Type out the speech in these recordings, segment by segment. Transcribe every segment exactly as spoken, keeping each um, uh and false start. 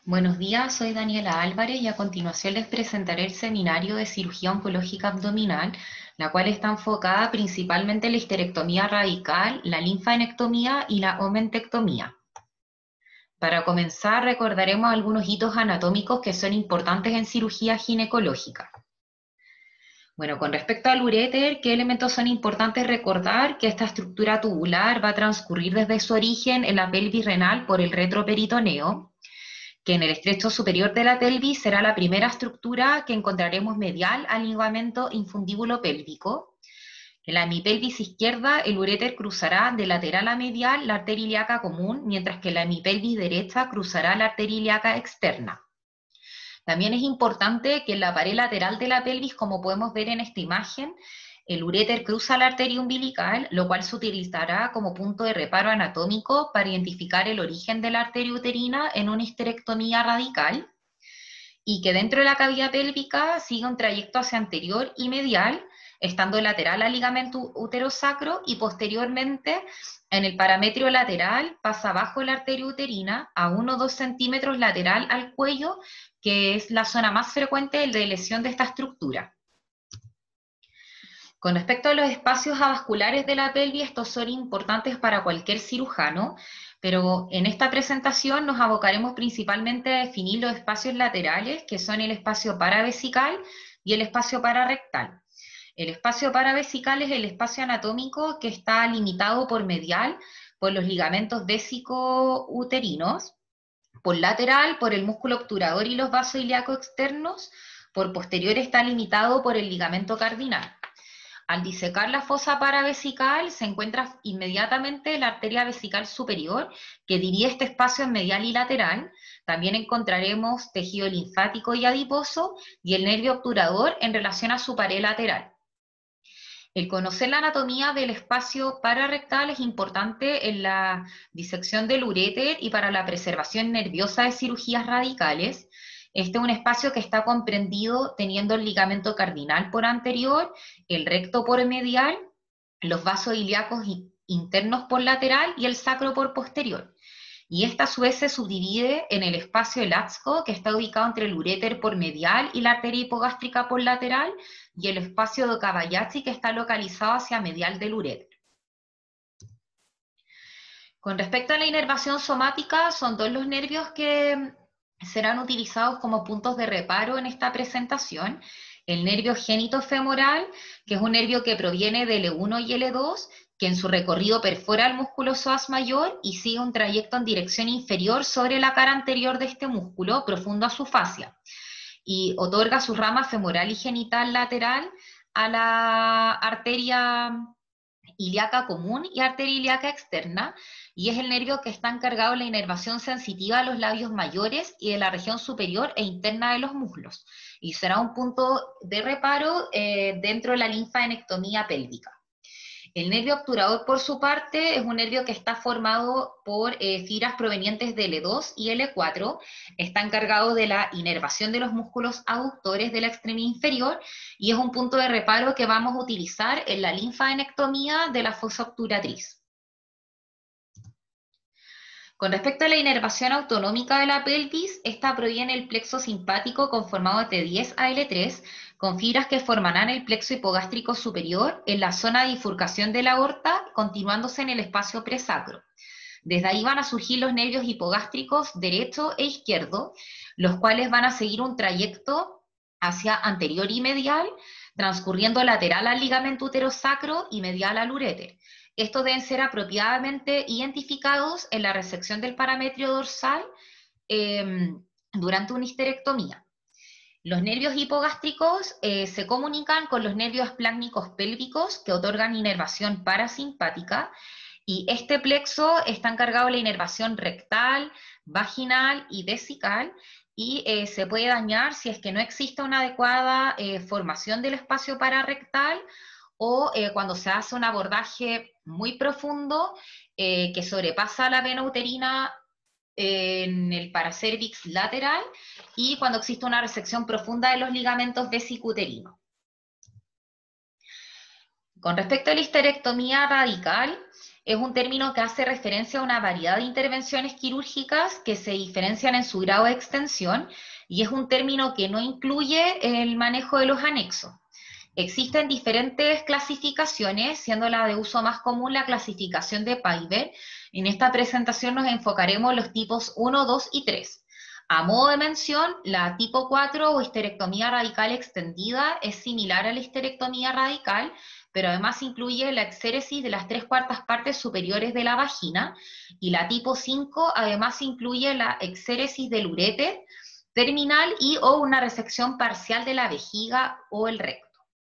Buenos días, soy Daniela Álvarez y a continuación les presentaré el seminario de cirugía oncológica abdominal, la cual está enfocada principalmente en la histerectomía radical, la linfadenectomía y la omentectomía. Para comenzar, recordaremos algunos hitos anatómicos que son importantes en cirugía ginecológica. Bueno, con respecto al uréter, ¿qué elementos son importantes recordar? Que esta estructura tubular va a transcurrir desde su origen en la pelvis renal por el retroperitoneo, que en el estrecho superior de la pelvis será la primera estructura que encontraremos medial al ligamento infundíbulo pélvico. En la hemipelvis izquierda, el uréter cruzará de lateral a medial la arteria ilíaca común, mientras que la hemipelvis derecha cruzará la arteria ilíaca externa. También es importante que en la pared lateral de la pelvis, como podemos ver en esta imagen, el uréter cruza la arteria umbilical, lo cual se utilizará como punto de reparo anatómico para identificar el origen de la arteria uterina en una histerectomía radical, y que dentro de la cavidad pélvica sigue un trayecto hacia anterior y medial, estando lateral al ligamento uterosacro y posteriormente en el parametrio lateral pasa bajo la arteria uterina a uno o dos centímetros lateral al cuello, que es la zona más frecuente de lesión de esta estructura. Con respecto a los espacios avasculares de la pelvis, estos son importantes para cualquier cirujano, pero en esta presentación nos abocaremos principalmente a definir los espacios laterales, que son el espacio paravesical y el espacio pararrectal. El espacio paravesical es el espacio anatómico que está limitado por medial por los ligamentos vésico-uterinos, por lateral por el músculo obturador y los vasos ilíacos externos, por posterior está limitado por el ligamento cardinal. Al disecar la fosa paravesical se encuentra inmediatamente la arteria vesical superior que divide este espacio en medial y lateral. También encontraremos tejido linfático y adiposo y el nervio obturador en relación a su pared lateral. El conocer la anatomía del espacio pararrectal es importante en la disección del uréter y para la preservación nerviosa de cirugías radicales. Este es un espacio que está comprendido teniendo el ligamento cardinal por anterior, el recto por medial, los vasos ilíacos internos por lateral y el sacro por posterior. Y esta a su vez se subdivide en el espacio Latsko, que está ubicado entre el uréter por medial y la arteria hipogástrica por lateral, y el espacio de Okabayashi, que está localizado hacia medial del uréter. Con respecto a la inervación somática, son dos los nervios que serán utilizados como puntos de reparo en esta presentación. El nervio genitofemoral, que es un nervio que proviene de L uno y L dos, que en su recorrido perfora el músculo psoas mayor y sigue un trayecto en dirección inferior sobre la cara anterior de este músculo, profundo a su fascia, y otorga su rama femoral y genital lateral a la arteria ilíaca común y arteria ilíaca externa, y es el nervio que está encargado de la inervación sensitiva de los labios mayores y de la región superior e interna de los muslos, y será un punto de reparo eh, dentro de la linfadenectomía pélvica. El nervio obturador, por su parte, es un nervio que está formado por eh, fibras provenientes de L dos y L cuatro, está encargado de la inervación de los músculos aductores de la extremidad inferior y es un punto de reparo que vamos a utilizar en la linfadenectomía de la fosa obturatriz. Con respecto a la inervación autonómica de la pelvis, esta proviene del plexo simpático conformado de T diez a L tres, con fibras que formarán el plexo hipogástrico superior en la zona de bifurcación de la aorta, continuándose en el espacio presacro. Desde ahí van a surgir los nervios hipogástricos derecho e izquierdo, los cuales van a seguir un trayecto hacia anterior y medial, transcurriendo lateral al ligamento uterosacro y medial al uréter. Estos deben ser apropiadamente identificados en la resección del parametrio dorsal eh, durante una histerectomía. Los nervios hipogástricos eh, se comunican con los nervios esplácnicos pélvicos que otorgan inervación parasimpática, y este plexo está encargado de la inervación rectal, vaginal y vesical, y eh, se puede dañar si es que no existe una adecuada eh, formación del espacio pararrectal o eh, cuando se hace un abordaje muy profundo eh, que sobrepasa la vena uterina en el paracervix lateral y cuando existe una resección profunda de los ligamentos vesicuterinos. Con respecto a la histerectomía radical, es un término que hace referencia a una variedad de intervenciones quirúrgicas que se diferencian en su grado de extensión y es un término que no incluye el manejo de los anexos. Existen diferentes clasificaciones, siendo la de uso más común la clasificación de Piver. En esta presentación nos enfocaremos en los tipos uno, dos y tres. A modo de mención, la tipo cuatro o histerectomía radical extendida es similar a la histerectomía radical, pero además incluye la exéresis de las tres cuartas partes superiores de la vagina, y la tipo cinco además incluye la exéresis del uréter terminal y o una resección parcial de la vejiga o el recto.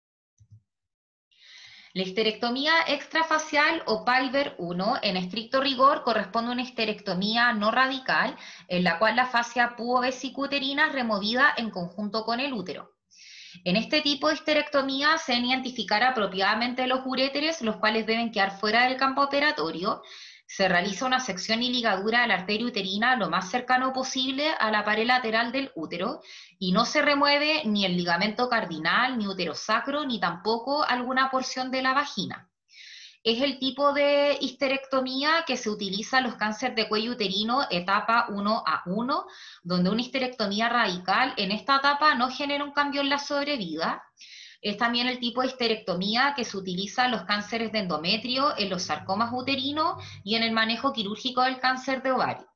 La histerectomía extrafacial o Piver uno, en estricto rigor, corresponde a una histerectomía no radical, en la cual la fascia pubovesicuterina es removida en conjunto con el útero. En este tipo de histerectomía se deben identificar apropiadamente los uréteres, los cuales deben quedar fuera del campo operatorio. Se realiza una sección y ligadura de la arteria uterina lo más cercano posible a la pared lateral del útero y no se remueve ni el ligamento cardinal, ni uterosacro, ni tampoco alguna porción de la vagina. Es el tipo de histerectomía que se utiliza en los cánceres de cuello uterino etapa uno a uno, donde una histerectomía radical en esta etapa no genera un cambio en la sobrevida. Es también el tipo de histerectomía que se utiliza en los cánceres de endometrio, en los sarcomas uterinos y en el manejo quirúrgico del cáncer de ovario.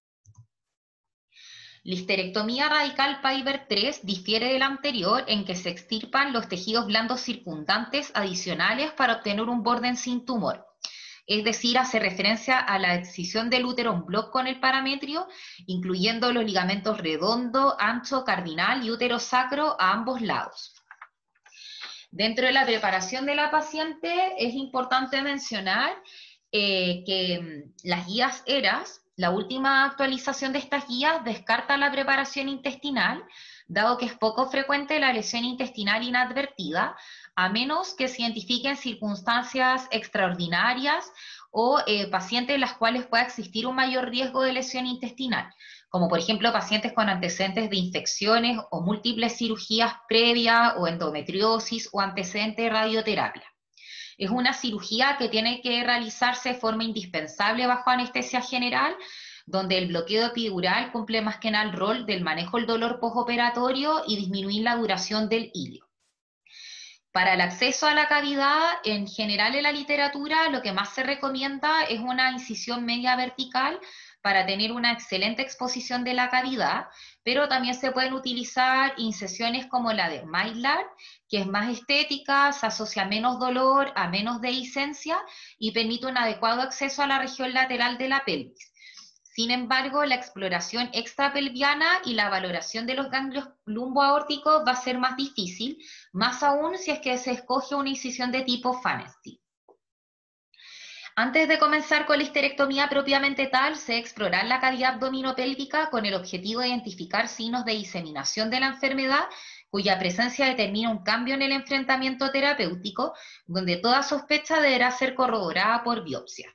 La histerectomía radical Piver tres difiere de la anterior en que se extirpan los tejidos blandos circundantes adicionales para obtener un borden sin tumor. Es decir, hace referencia a la excisión del útero en bloc con el parametrio, incluyendo los ligamentos redondo, ancho, cardinal y útero sacro a ambos lados. Dentro de la preparación de la paciente es importante mencionar eh, que las guías E R A S, la última actualización de estas guías, descarta la preparación intestinal, dado que es poco frecuente la lesión intestinal inadvertida, a menos que se identifiquen circunstancias extraordinarias o eh, pacientes en las cuales pueda existir un mayor riesgo de lesión intestinal, como por ejemplo pacientes con antecedentes de infecciones o múltiples cirugías previas o endometriosis o antecedentes de radioterapia. Es una cirugía que tiene que realizarse de forma indispensable bajo anestesia general, donde el bloqueo epidural cumple más que nada el rol del manejo del dolor postoperatorio y disminuir la duración del hilio. Para el acceso a la cavidad, en general en la literatura, lo que más se recomienda es una incisión media vertical para tener una excelente exposición de la cavidad, pero también se pueden utilizar incisiones como la de Maillard, que es más estética, se asocia a menos dolor, a menos dehiscencia y permite un adecuado acceso a la región lateral de la pelvis. Sin embargo, la exploración extrapelviana y la valoración de los ganglios lumboaórticos va a ser más difícil, más aún si es que se escoge una incisión de tipo Fanesti. Antes de comenzar con la histerectomía propiamente tal, se explorar la cavidad abdominopélvica con el objetivo de identificar signos de diseminación de la enfermedad, cuya presencia determina un cambio en el enfrentamiento terapéutico, donde toda sospecha deberá ser corroborada por biopsia.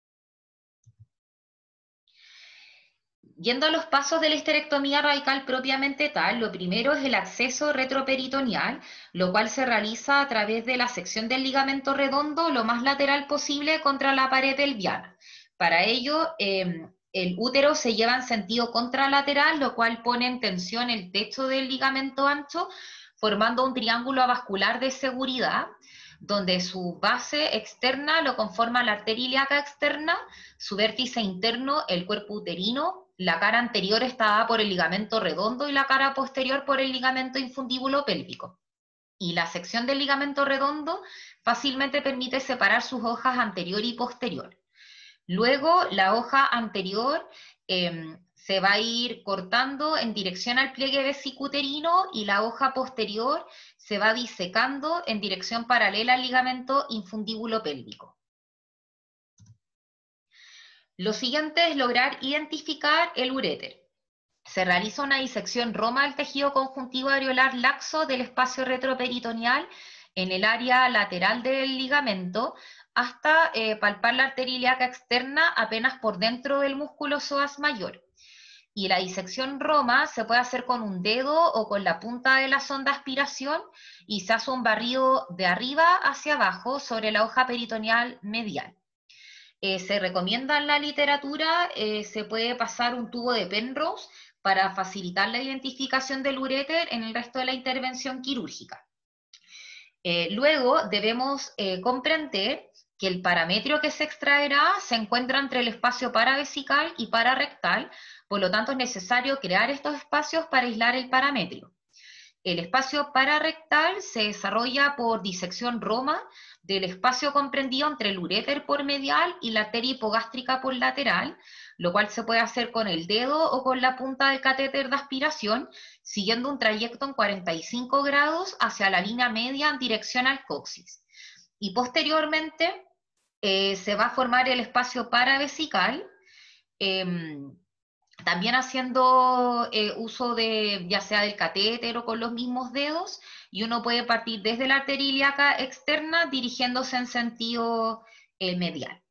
Yendo a los pasos de la histerectomía radical propiamente tal, lo primero es el acceso retroperitoneal, lo cual se realiza a través de la sección del ligamento redondo lo más lateral posible contra la pared pelviana. Para ello, eh, el útero se lleva en sentido contralateral, lo cual pone en tensión el techo del ligamento ancho, formando un triángulo avascular de seguridad, donde su base externa lo conforma la arteria ilíaca externa, su vértice interno el cuerpo uterino, la cara anterior está dada por el ligamento redondo y la cara posterior por el ligamento infundíbulo pélvico. Y la sección del ligamento redondo fácilmente permite separar sus hojas anterior y posterior. Luego, la hoja anterior eh, se va a ir cortando en dirección al pliegue vesicuterino y la hoja posterior se va disecando en dirección paralela al ligamento infundíbulo pélvico. Lo siguiente es lograr identificar el uréter. Se realiza una disección roma del tejido conjuntivo areolar laxo del espacio retroperitoneal en el área lateral del ligamento hasta eh, palpar la arteria ilíaca externa apenas por dentro del músculo psoas mayor. Y la disección Roma se puede hacer con un dedo o con la punta de la sonda de aspiración y se hace un barrido de arriba hacia abajo sobre la hoja peritoneal medial. Eh, se recomienda en la literatura, eh, se puede pasar un tubo de Penrose para facilitar la identificación del uréter en el resto de la intervención quirúrgica. Eh, luego debemos eh, comprender que el parametrio que se extraerá se encuentra entre el espacio paravesical y pararectal, por lo tanto es necesario crear estos espacios para aislar el parametrio. El espacio pararectal se desarrolla por disección Roma del espacio comprendido entre el uréter por medial y la arteria hipogástrica por lateral, lo cual se puede hacer con el dedo o con la punta del catéter de aspiración, siguiendo un trayecto en cuarenta y cinco grados hacia la línea media en dirección al coxis. Y posteriormente eh, se va a formar el espacio paravesical, eh, también haciendo eh, uso de, ya sea del catéter o con los mismos dedos, y uno puede partir desde la arteria ilíaca externa dirigiéndose en sentido eh, medial.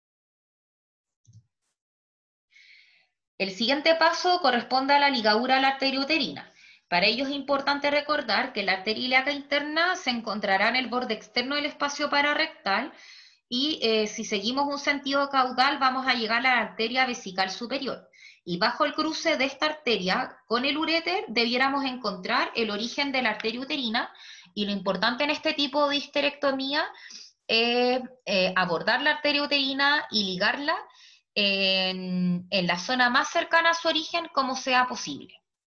El siguiente paso corresponde a la ligadura a la arteria uterina. Para ello es importante recordar que la arteria ilíaca interna se encontrará en el borde externo del espacio pararectal y eh, si seguimos un sentido caudal vamos a llegar a la arteria vesical superior. Y bajo el cruce de esta arteria con el uréter debiéramos encontrar el origen de la arteria uterina, y lo importante en este tipo de histerectomía es eh, abordar la arteria uterina y ligarla en, en la zona más cercana a su origen como sea posible.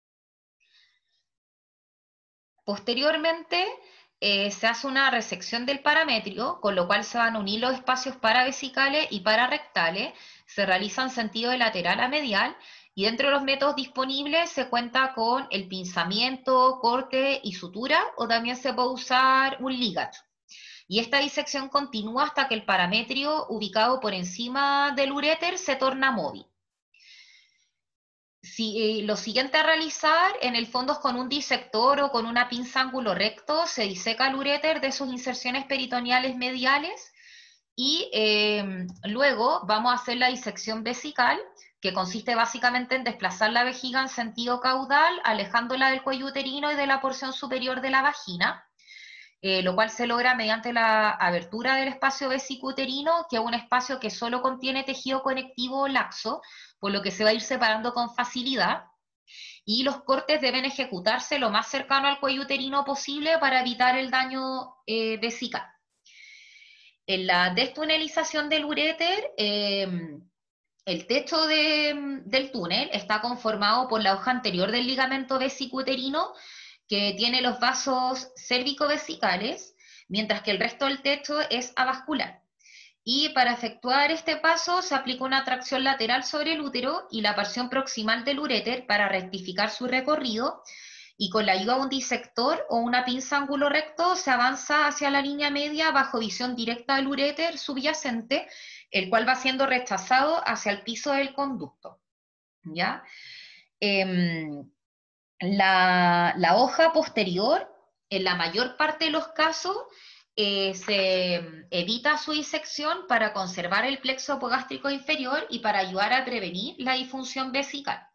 Posteriormente eh, se hace una resección del parametrio, con lo cual se van a unir los espacios paravesicales y pararectales, se realiza en sentido de lateral a medial, y dentro de los métodos disponibles se cuenta con el pinzamiento, corte y sutura, o también se puede usar un ligato. Y esta disección continúa hasta que el parametrio ubicado por encima del uréter se torna móvil. Si, eh, lo siguiente a realizar, en el fondo es con un disector o con una pinza ángulo recto, se diseca el uréter de sus inserciones peritoneales mediales, y eh, luego vamos a hacer la disección vesical, que consiste básicamente en desplazar la vejiga en sentido caudal, alejándola del cuello uterino y de la porción superior de la vagina, eh, lo cual se logra mediante la abertura del espacio vesico-uterino, que es un espacio que solo contiene tejido conectivo laxo, por lo que se va a ir separando con facilidad, y los cortes deben ejecutarse lo más cercano al cuello uterino posible para evitar el daño eh, vesical. En la destunelización del uréter, eh, el techo de, del túnel está conformado por la hoja anterior del ligamento vesico-uterino, que tiene los vasos cérvico-vesicales, mientras que el resto del techo es avascular. Y para efectuar este paso se aplica una tracción lateral sobre el útero y la porción proximal del uréter para rectificar su recorrido, y con la ayuda de un disector o una pinza ángulo recto se avanza hacia la línea media bajo visión directa del uréter subyacente, el cual va siendo rechazado hacia el piso del conducto. ¿Ya? Eh, la, la hoja posterior, en la mayor parte de los casos, eh, se evita su disección para conservar el plexo apogástrico inferior y para ayudar a prevenir la disfunción vesical.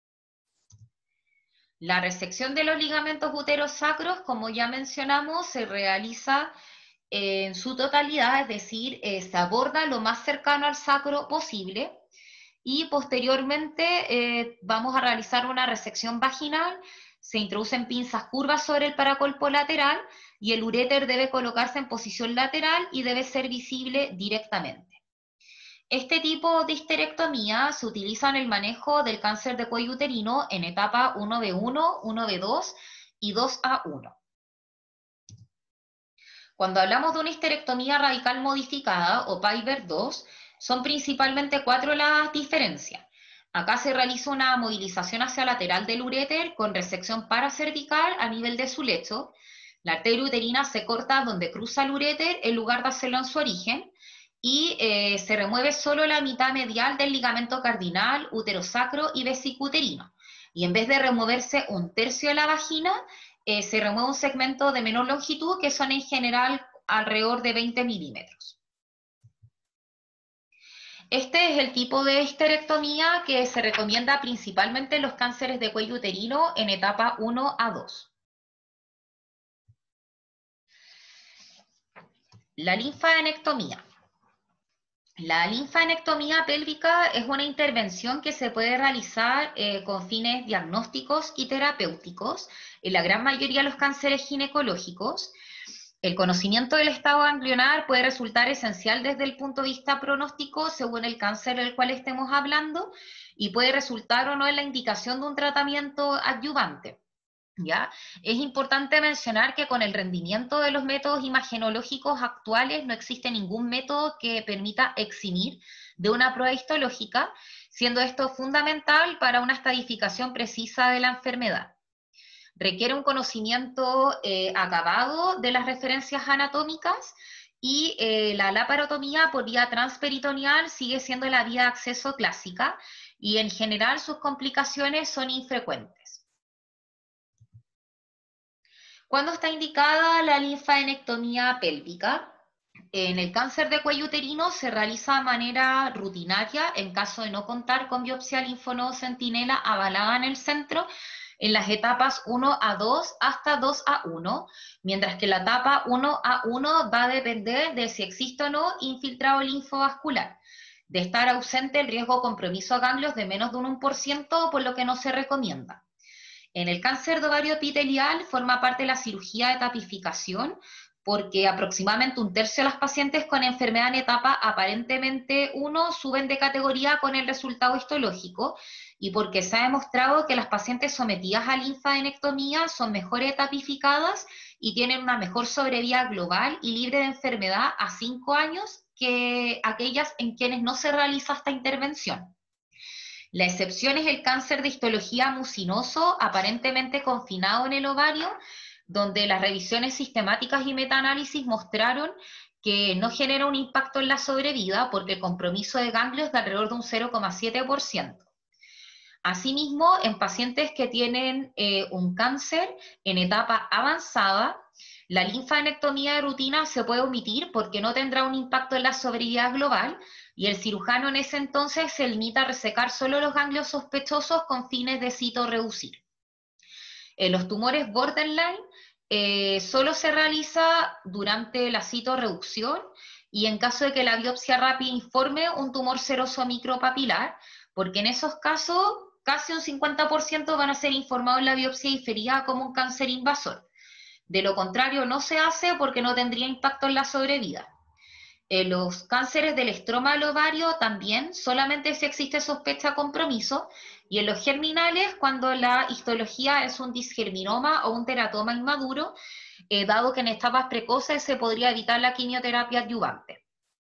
La resección de los ligamentos uterosacros, como ya mencionamos, se realiza en su totalidad, es decir, eh, se aborda lo más cercano al sacro posible, y posteriormente eh, vamos a realizar una resección vaginal. Se introducen pinzas curvas sobre el paracolpo lateral y el uréter debe colocarse en posición lateral y debe ser visible directamente. Este tipo de histerectomía se utiliza en el manejo del cáncer de cuello uterino en etapa uno B uno, uno B dos y dos A uno. Cuando hablamos de una histerectomía radical modificada o Piper dos, son principalmente cuatro las diferencias. Acá se realiza una movilización hacia lateral del uréter con resección paracervical a nivel de su lecho. La arteria uterina se corta donde cruza el uréter en lugar de hacerlo en su origen, y eh, se remueve solo la mitad medial del ligamento cardinal, uterosacro y vesico-uterino. Y en vez de removerse un tercio de la vagina, eh, se remueve un segmento de menor longitud, que son en general alrededor de veinte milímetros. Este es el tipo de histerectomía que se recomienda principalmente en los cánceres de cuello uterino en etapa uno a dos. La linfadenectomía. La linfadenectomía pélvica es una intervención que se puede realizar eh, con fines diagnósticos y terapéuticos en la gran mayoría de los cánceres ginecológicos. El conocimiento del estado ganglionar puede resultar esencial desde el punto de vista pronóstico según el cáncer del cual estemos hablando y puede resultar o no en la indicación de un tratamiento adyuvante. ¿Ya? Es importante mencionar que con el rendimiento de los métodos imagenológicos actuales no existe ningún método que permita eximir de una prueba histológica, siendo esto fundamental para una estadificación precisa de la enfermedad. Requiere un conocimiento eh, acabado de las referencias anatómicas y eh, la laparotomía por vía transperitoneal sigue siendo la vía de acceso clásica y en general sus complicaciones son infrecuentes. ¿Cuándo está indicada la linfadenectomía pélvica? En el cáncer de cuello uterino se realiza de manera rutinaria en caso de no contar con biopsia linfonodo centinela avalada en el centro en las etapas uno a dos hasta dos a uno, mientras que la etapa uno a uno va a depender de si existe o no infiltrado linfovascular. De estar ausente el riesgo de compromiso a ganglios de menos de un uno por ciento, por lo que no se recomienda. En el cáncer de ovario epitelial forma parte de la cirugía de tapificación porque aproximadamente un tercio de las pacientes con enfermedad en etapa aparentemente uno suben de categoría con el resultado histológico y porque se ha demostrado que las pacientes sometidas a linfadenectomía son mejores tapificadas y tienen una mejor sobrevida global y libre de enfermedad a cinco años que aquellas en quienes no se realiza esta intervención. La excepción es el cáncer de histología mucinoso, aparentemente confinado en el ovario, donde las revisiones sistemáticas y metaanálisis mostraron que no genera un impacto en la sobrevida porque el compromiso de ganglios es de alrededor de un cero coma siete por ciento. Asimismo, en pacientes que tienen eh, un cáncer en etapa avanzada, la linfadenectomía de rutina se puede omitir porque no tendrá un impacto en la sobrevida global y el cirujano en ese entonces se limita a resecar solo los ganglios sospechosos con fines de citorreducir. En los tumores borderline eh, solo se realiza durante la citorreducción y en caso de que la biopsia rápida informe un tumor seroso micropapilar, porque en esos casos casi un cincuenta por ciento van a ser informados en la biopsia diferida como un cáncer invasor. De lo contrario, no se hace porque no tendría impacto en la sobrevida. En los cánceres del estroma del ovario también solamente si existe sospecha de compromiso, y en los germinales cuando la histología es un disgerminoma o un teratoma inmaduro, eh, dado que en etapas precoces se podría evitar la quimioterapia adyuvante.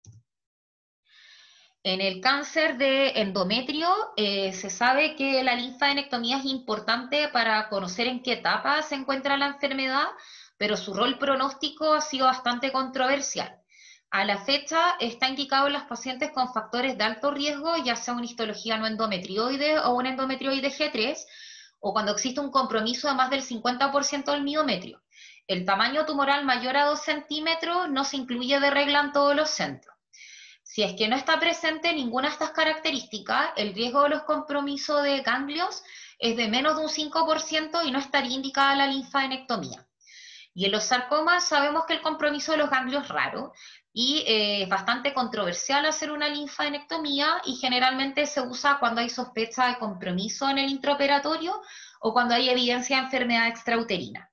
En el cáncer de endometrio eh, se sabe que la linfadenectomía es importante para conocer en qué etapa se encuentra la enfermedad, pero su rol pronóstico ha sido bastante controversial. A la fecha está indicado en las pacientes con factores de alto riesgo, ya sea una histología no endometrioide o una endometrioide G tres, o cuando existe un compromiso de más del cincuenta por ciento del miometrio. El tamaño tumoral mayor a dos centímetros no se incluye de regla en todos los centros. Si es que no está presente ninguna de estas características, el riesgo de los compromisos de ganglios es de menos de un cinco por ciento y no estaría indicada la linfadenectomía. Y en los sarcomas sabemos que el compromiso de los ganglios es raro y eh, es bastante controversial hacer una linfadenectomía y generalmente se usa cuando hay sospecha de compromiso en el intraoperatorio o cuando hay evidencia de enfermedad extrauterina.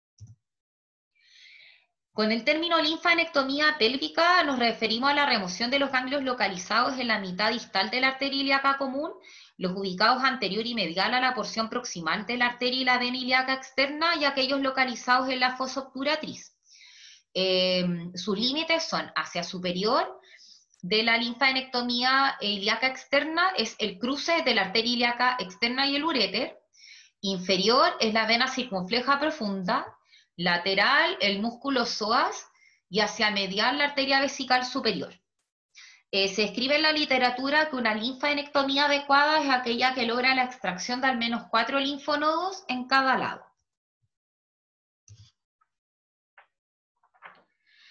Con el término linfadenectomía pélvica nos referimos a la remoción de los ganglios localizados en la mitad distal de la arteria ilíaca común, los ubicados anterior y medial a la porción proximal de la arteria y la vena ilíaca externa y aquellos localizados en la fosa obturatriz. Eh, sus límites son hacia superior de la linfadenectomía ilíaca externa es el cruce de la arteria ilíaca externa y el uréter, inferior es la vena circunfleja profunda, lateral el músculo psoas y hacia medial la arteria vesical superior. Eh, se escribe en la literatura que una linfadenectomía adecuada es aquella que logra la extracción de al menos cuatro linfonodos en cada lado.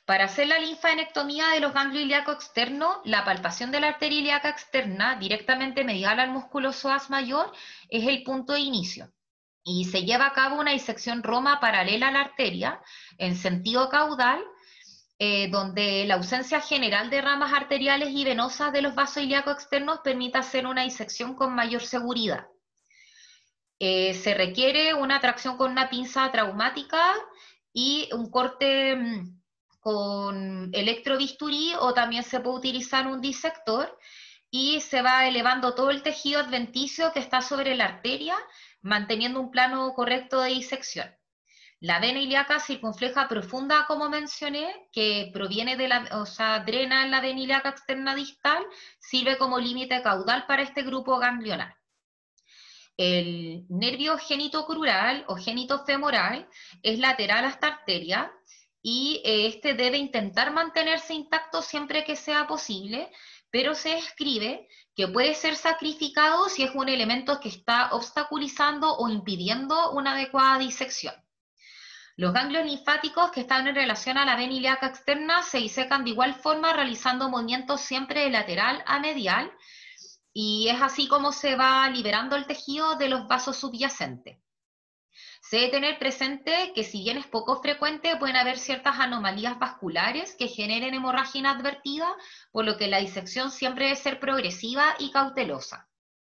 Para hacer la linfadenectomía de los ganglios ilíacos externos, la palpación de la arteria ilíaca externa, directamente medial al músculo psoas mayor, es el punto de inicio. Y se lleva a cabo una disección roma paralela a la arteria, en sentido caudal, eh, donde la ausencia general de ramas arteriales y venosas de los vasos ilíacos externos permite hacer una disección con mayor seguridad. Eh, se requiere una tracción con una pinza traumática y un corte mmm, con electrobisturí, o también se puede utilizar un disector, y se va elevando todo el tejido adventicio que está sobre la arteria, manteniendo un plano correcto de disección. La vena ilíaca circunfleja profunda, como mencioné, que proviene de la, o sea, drena en la vena ilíaca externa distal, sirve como límite caudal para este grupo ganglionar. El nervio genitocrural o genitofemoral es lateral a esta arteria, y este debe intentar mantenerse intacto siempre que sea posible, pero se describe que puede ser sacrificado si es un elemento que está obstaculizando o impidiendo una adecuada disección. Los ganglios linfáticos que están en relación a la vena ilíaca externa se disecan de igual forma, realizando movimientos siempre de lateral a medial, y es así como se va liberando el tejido de los vasos subyacentes. Se debe tener presente que, si bien es poco frecuente, pueden haber ciertas anomalías vasculares que generen hemorragia inadvertida, por lo que la disección siempre debe ser progresiva y cautelosa.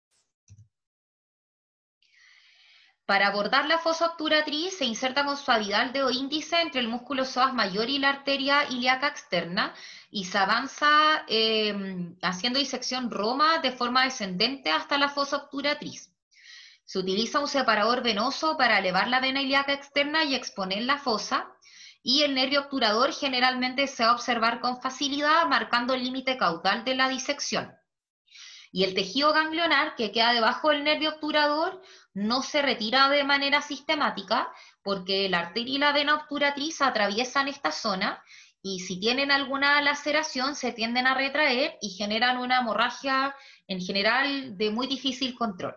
Para abordar la fosa obturatriz, se inserta con suavidad el dedo índice entre el músculo psoas mayor y la arteria ilíaca externa, y se avanza eh, haciendo disección roma de forma descendente hasta la fosa obturatriz. Se utiliza un separador venoso para elevar la vena ilíaca externa y exponer la fosa, y el nervio obturador generalmente se va a observar con facilidad, marcando el límite caudal de la disección. Y el tejido ganglionar que queda debajo del nervio obturador no se retira de manera sistemática, porque la arteria y la vena obturatriz atraviesan esta zona, y si tienen alguna laceración se tienden a retraer y generan una hemorragia en general de muy difícil control.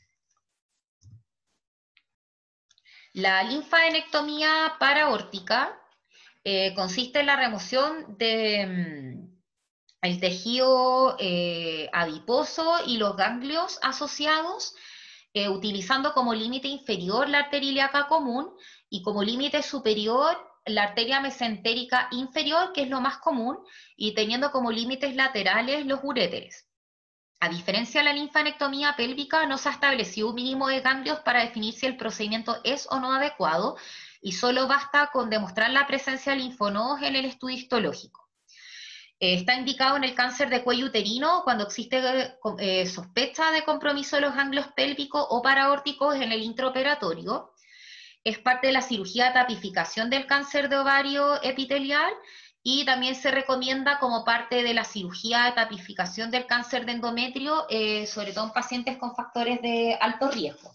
La linfadenectomía paraórtica eh, consiste en la remoción del mm, tejido eh, adiposo y los ganglios asociados, eh, utilizando como límite inferior la arteria ilíaca común y como límite superior la arteria mesentérica inferior, que es lo más común, y teniendo como límites laterales los uréteres. A diferencia de la linfadenectomía pélvica, no se ha establecido un mínimo de ganglios para definir si el procedimiento es o no adecuado, y solo basta con demostrar la presencia de linfonodos en el estudio histológico. Eh, está indicado en el cáncer de cuello uterino cuando existe eh, sospecha de compromiso de los ganglios pélvicos o paraórticos en el intraoperatorio. Es parte de la cirugía de tapificación del cáncer de ovario epitelial, y también se recomienda como parte de la cirugía de tapificación del cáncer de endometrio, eh, sobre todo en pacientes con factores de alto riesgo.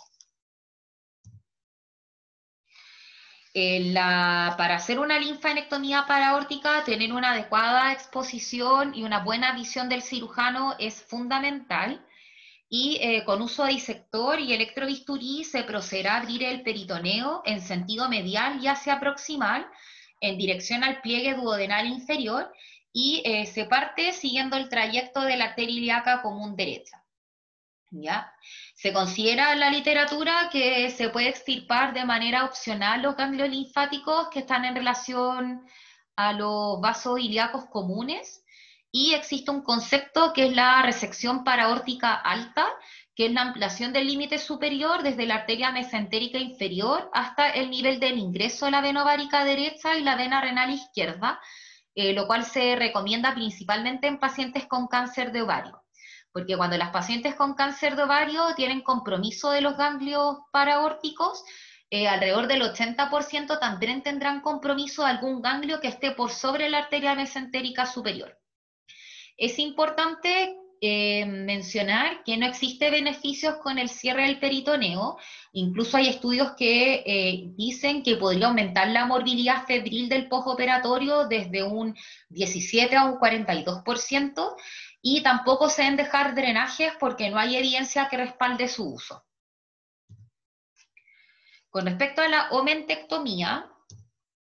Eh, la, para hacer una linfadenectomía paraórtica, tener una adecuada exposición y una buena visión del cirujano es fundamental, y eh, con uso de disector y electrobisturí se procederá a abrir el peritoneo en sentido medial y hacia proximal, en dirección al pliegue duodenal inferior, y eh, se parte siguiendo el trayecto de la arteria ilíaca común derecha. ¿Ya? Se considera en la literatura que se puede extirpar de manera opcional los ganglios linfáticos que están en relación a los vasos ilíacos comunes, y existe un concepto que es la resección paraórtica alta, que es la ampliación del límite superior desde la arteria mesentérica inferior hasta el nivel del ingreso de la vena ovárica derecha y la vena renal izquierda, eh, lo cual se recomienda principalmente en pacientes con cáncer de ovario, porque cuando las pacientes con cáncer de ovario tienen compromiso de los ganglios paraórticos, eh, alrededor del ochenta por ciento también tendrán compromiso de algún ganglio que esté por sobre la arteria mesentérica superior. Es importante eh, mencionar que no existe beneficios con el cierre del peritoneo. Incluso hay estudios que eh, dicen que podría aumentar la morbilidad febril del postoperatorio desde un diecisiete a un cuarenta y dos por ciento, y tampoco se deben dejar drenajes porque no hay evidencia que respalde su uso. Con respecto a la omentectomía,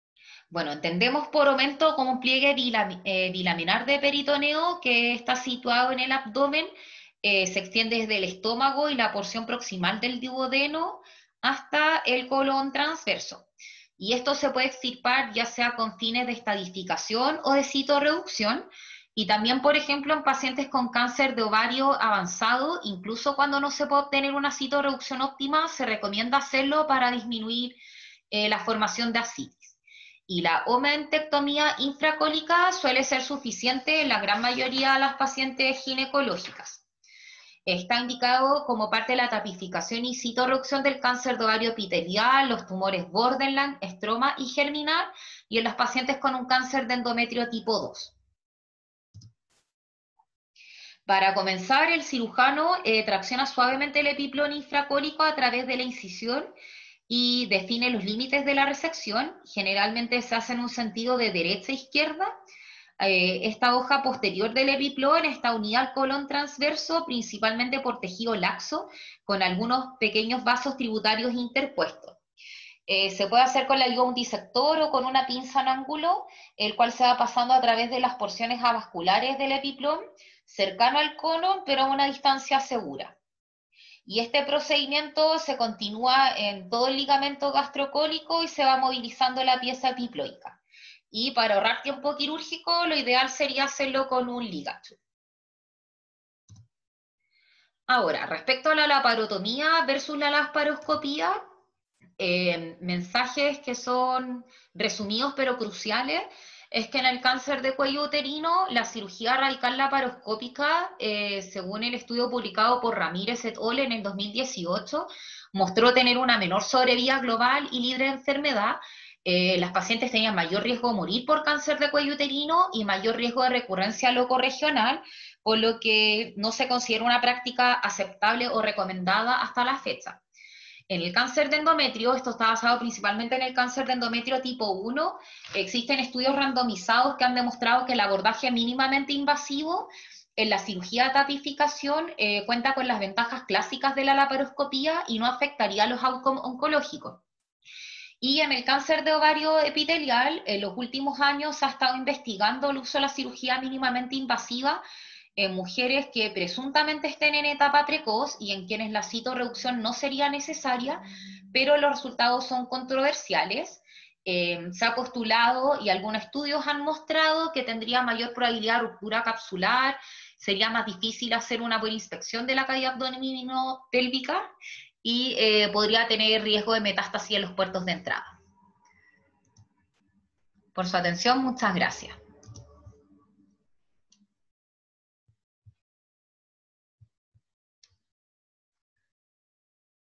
Bueno, entendemos por aumento como un pliegue bilam- eh, bilaminar de peritoneo que está situado en el abdomen, eh, se extiende desde el estómago y la porción proximal del duodeno hasta el colon transverso. Y esto se puede extirpar ya sea con fines de estadificación o de citorreducción, y también, por ejemplo, en pacientes con cáncer de ovario avanzado, incluso cuando no se puede obtener una citorreducción óptima, se recomienda hacerlo para disminuir eh, la formación de ascitis. Y la omentectomía infracólica suele ser suficiente en la gran mayoría de las pacientes ginecológicas. Está indicado como parte de la tapificación y citorreducción del cáncer de ovario epitelial, los tumores borderline, estroma y germinal, y en los pacientes con un cáncer de endometrio tipo dos. Para comenzar, el cirujano eh, tracciona suavemente el epiplón infracólico a través de la incisión y define los límites de la resección. Generalmente se hace en un sentido de derecha a izquierda. Eh, esta hoja posterior del epiplón está unida al colon transverso, principalmente por tejido laxo, con algunos pequeños vasos tributarios interpuestos. Eh, se puede hacer con la ayuda de un disector o con una pinza en ángulo, el cual se va pasando a través de las porciones avasculares del epiplón, cercano al colon, pero a una distancia segura. Y este procedimiento se continúa en todo el ligamento gastrocólico y se va movilizando la pieza epiploica. Y para ahorrar tiempo quirúrgico, lo ideal sería hacerlo con un ligature. Ahora, respecto a la laparotomía versus la laparoscopía, eh, mensajes que son resumidos pero cruciales, es que en el cáncer de cuello uterino, la cirugía radical laparoscópica, eh, según el estudio publicado por Ramírez et al. En el dos mil dieciocho, mostró tener una menor sobrevida global y libre de enfermedad. Eh, las pacientes tenían mayor riesgo de morir por cáncer de cuello uterino y mayor riesgo de recurrencia locorregional, por lo que no se considera una práctica aceptable o recomendada hasta la fecha. En el cáncer de endometrio, esto está basado principalmente en el cáncer de endometrio tipo uno, existen estudios randomizados que han demostrado que el abordaje mínimamente invasivo en la cirugía de tapificación eh, cuenta con las ventajas clásicas de la laparoscopía y no afectaría a los outcomes oncológicos. Y en el cáncer de ovario epitelial, en los últimos años se ha estado investigando el uso de la cirugía mínimamente invasiva en mujeres que presuntamente estén en etapa precoz y en quienes la citorreducción no sería necesaria, pero los resultados son controversiales. Eh, se ha postulado y algunos estudios han mostrado que tendría mayor probabilidad de ruptura capsular, sería más difícil hacer una buena inspección de la cavidad abdominopélvica y eh, podría tener riesgo de metástasis en los puertos de entrada. Por su atención, muchas gracias.